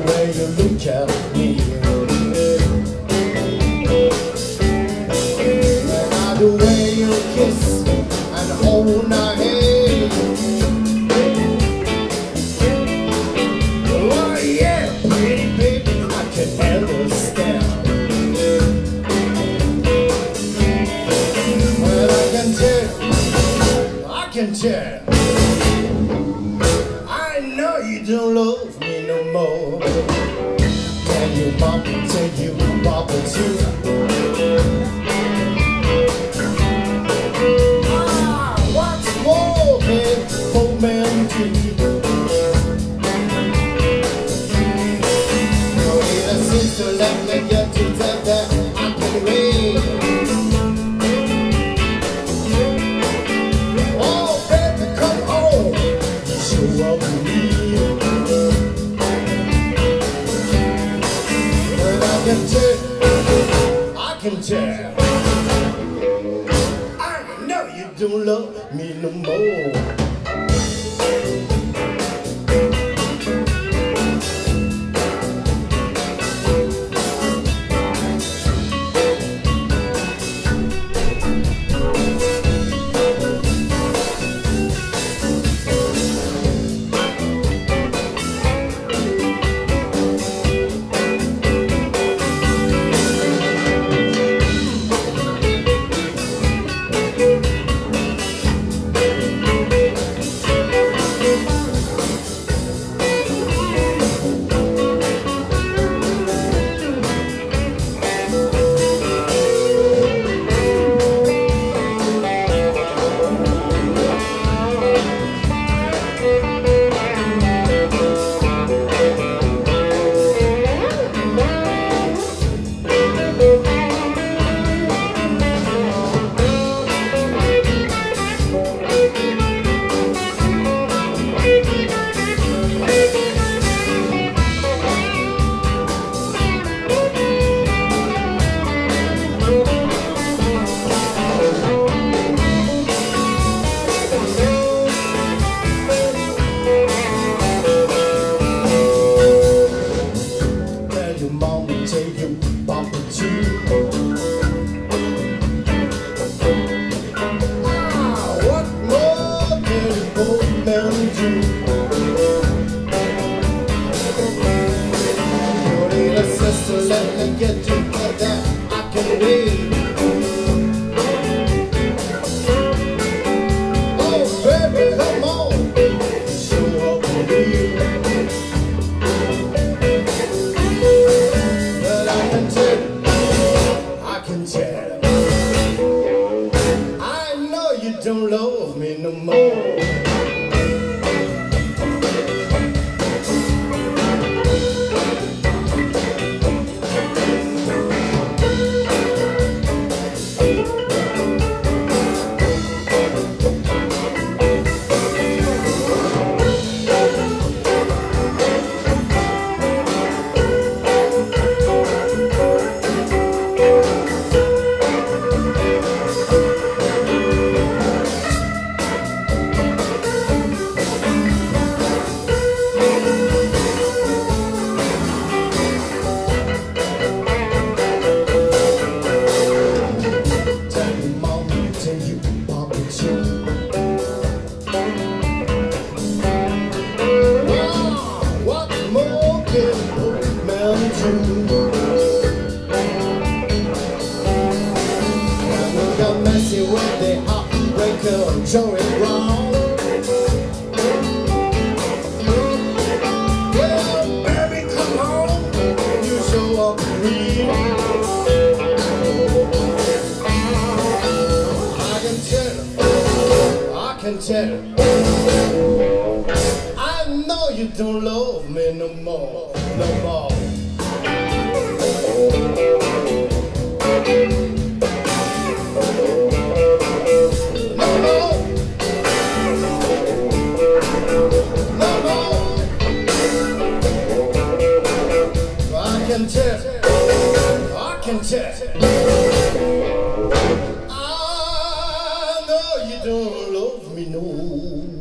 way you look at me, and the way you kiss and hold my hand. Oh yeah, pretty baby, I can understand. Well, I can tell. I know you don't love me no more. Can you bump into you, bump into? What's more than four men do? No need a sister, let me get to that I can wait. Oh baby, come home, you show up to me. I can tell. I know you don't love me no more. So let me get together, I can wait. Oh baby, come on, show up for me. But I can tell, I know you don't love me no more. You're messy with the heartbreaker, show it wrong. Well, baby, come on, you show up real. I can tell. I know you don't love me no more, no more. I can tell. I know you don't love me no